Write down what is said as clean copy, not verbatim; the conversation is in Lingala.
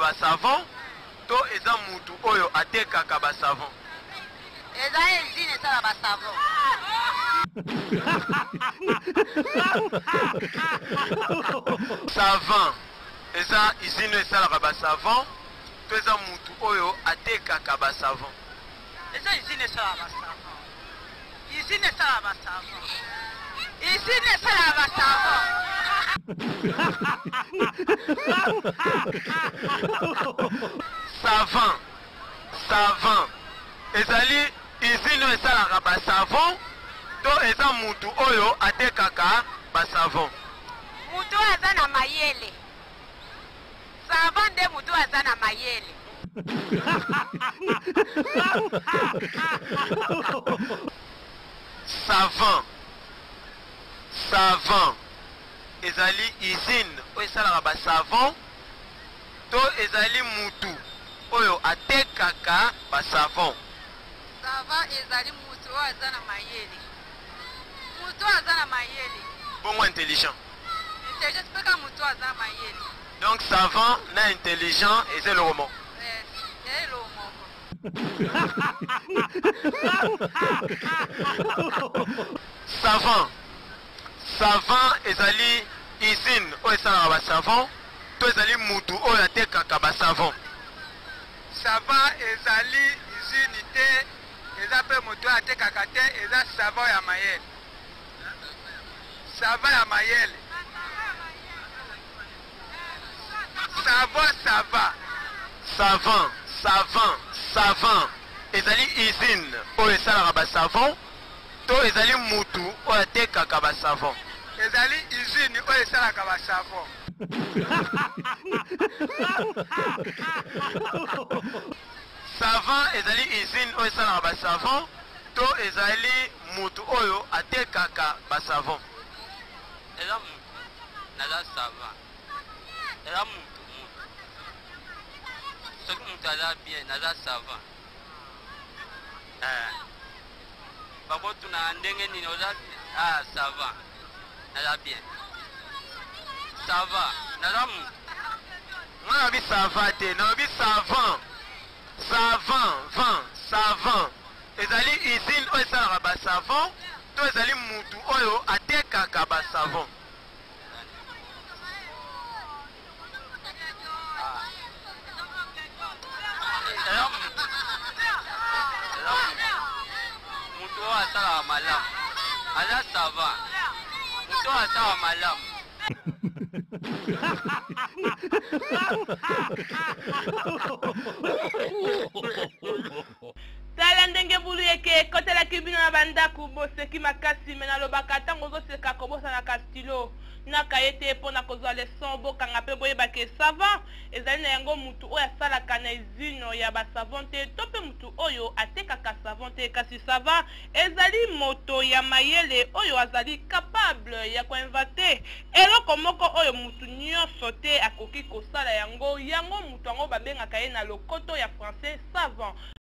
ba savon to eza mutu oyo atekaka ba savon. Eza usine esala ba savon. Savon eza usine esalaka ba savon to eza mutu oyo atekaka ba savon. Eza usine esala ba savon. Usine esala ba savon. Usine esala ba savon. Savon, savon ezali usine esalaka ba savon to eza mutu oyo atekaka ba savon. Mutu aza na mayele. Savon de mutu aza na mayele. Savon, savon ezali usine oyo esalaka ba savon to ezali mutu oyo atekaka ba savon. Savon ezali mutu oyo aza na mayele. Mutu aza na mayele. Bongo intelligent. Intelligent peka mutu aza na mayele. Donc savant na intelligent et c'est le roman. C'est le roman. Savant, savant ezali usine oyo esalaka ba savon to ezali mutu oyo atekaka ba savon. Savon ezali usine te, eza pe mutu atekaka te, eza savon ya mayele. Savon ya mayele. Savon, savon. Savant, savant, savant ezali usine oyo esalaka ba savon to ezali mutu oyo atekaka ba savon. Ezali usine oyo esalaka ba savon. Savant ezali usine oyo esalaka ba savon to ezali mutu oyo atekaka ba savon. Eza mutu naza savant. Eza mutu. Soki mutu aza bien naza savant. Bakotuna ndenge nini oza savant. Naza bien. Savant. Naza mutu. Moi nabi savant te, nabi savant. Savant, vent, savant ezali usine oyo esalaka ba savon to ezali mutu oyo atekaka ba savon. Mutu oyo asalaka malamu aza savant. Mutu oyo asalaka malamu. Tala ndenge bulu yeke kotelaki bino na bandaku boseki makasi me nalobaka ntango ozoseka kobosana ka stilo nakaye te mpo na kozwa leson bokanga mpe boyebake savant ezali na yango mutu oyo asalaka na usine ya basavon te to mpe mutu oyo atekaka savon te kasi savant ezali moto ya mayele oyo azali capable ya koinvente eloko moko oyo mutu nyonso te akoki kosala yango mutu yango babengaka ye na lokoto ya français savant.